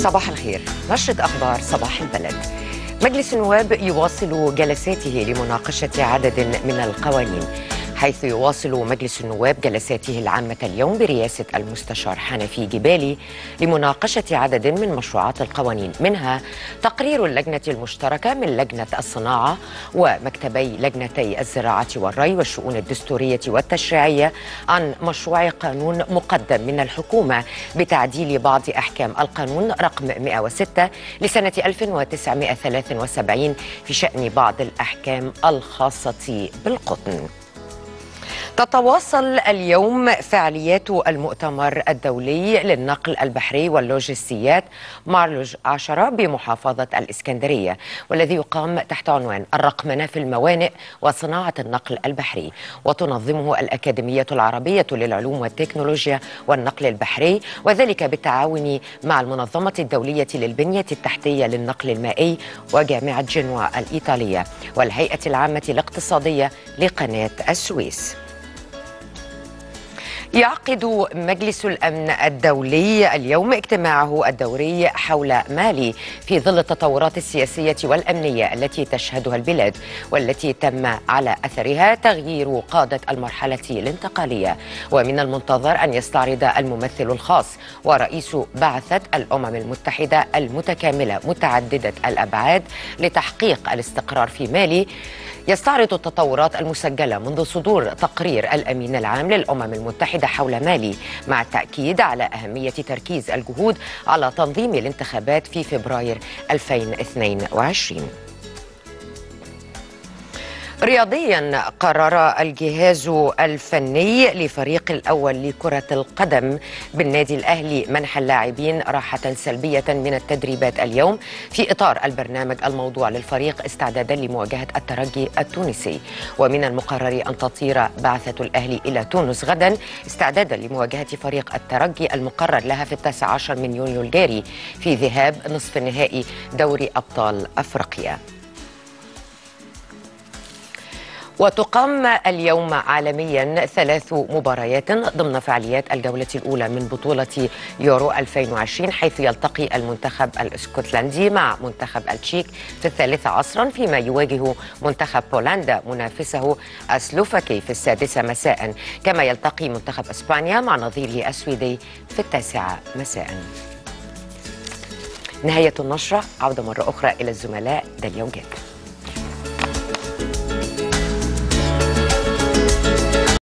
صباح الخير. نشرة أخبار صباح البلد. مجلس النواب يواصل جلساته لمناقشة عدد من القوانين، حيث يواصل مجلس النواب جلساته العامة اليوم برئاسة المستشار حنفي جبالي لمناقشة عدد من مشروعات القوانين، منها تقرير اللجنة المشتركة من لجنة الصناعة ومكتبي لجنتي الزراعة والري والشؤون الدستورية والتشريعية عن مشروع قانون مقدم من الحكومة بتعديل بعض أحكام القانون رقم 106 لسنة 1973 في شأن بعض الأحكام الخاصة بالقطن. تتواصل اليوم فعاليات المؤتمر الدولي للنقل البحري واللوجستيات مارلوج 10 بمحافظة الإسكندرية، والذي يقام تحت عنوان الرقمنة في الموانئ وصناعة النقل البحري، وتنظمه الأكاديمية العربية للعلوم والتكنولوجيا والنقل البحري، وذلك بالتعاون مع المنظمة الدولية للبنية التحتية للنقل المائي وجامعة جنوا الإيطالية والهيئة العامة الاقتصادية لقناة السويس. يعقد مجلس الأمن الدولي اليوم اجتماعه الدوري حول مالي في ظل التطورات السياسية والأمنية التي تشهدها البلاد، والتي تم على أثرها تغيير قادة المرحلة الانتقالية. ومن المنتظر أن يستعرض الممثل الخاص ورئيس بعثة الأمم المتحدة المتكاملة متعددة الأبعاد لتحقيق الاستقرار في مالي، يستعرض التطورات المسجلة منذ صدور تقرير الأمين العام للأمم المتحدة حول مالي، مع التأكيد على أهمية تركيز الجهود على تنظيم الانتخابات في فبراير 2022. رياضيا، قرر الجهاز الفني لفريق الأول لكرة القدم بالنادي الأهلي منح اللاعبين راحة سلبية من التدريبات اليوم في إطار البرنامج الموضوع للفريق استعدادا لمواجهة الترجي التونسي. ومن المقرر أن تطير بعثة الأهلي إلى تونس غدا استعدادا لمواجهة فريق الترجي المقرر لها في 19 من يونيو الجاري في ذهاب نصف النهائي دوري أبطال أفريقيا. وتقام اليوم عالميا 3 مباريات ضمن فعاليات الجولة الأولى من بطولة يورو 2020، حيث يلتقي المنتخب الاسكتلندي مع منتخب التشيك في 13 عصرا، فيما يواجه منتخب بولندا منافسه السلوفاكي في 6 مساء، كما يلتقي منتخب اسبانيا مع نظيره السويدي في 9 مساء. نهاية النشرة، عودة مرة أخرى إلى الزملاء داليا وجاد.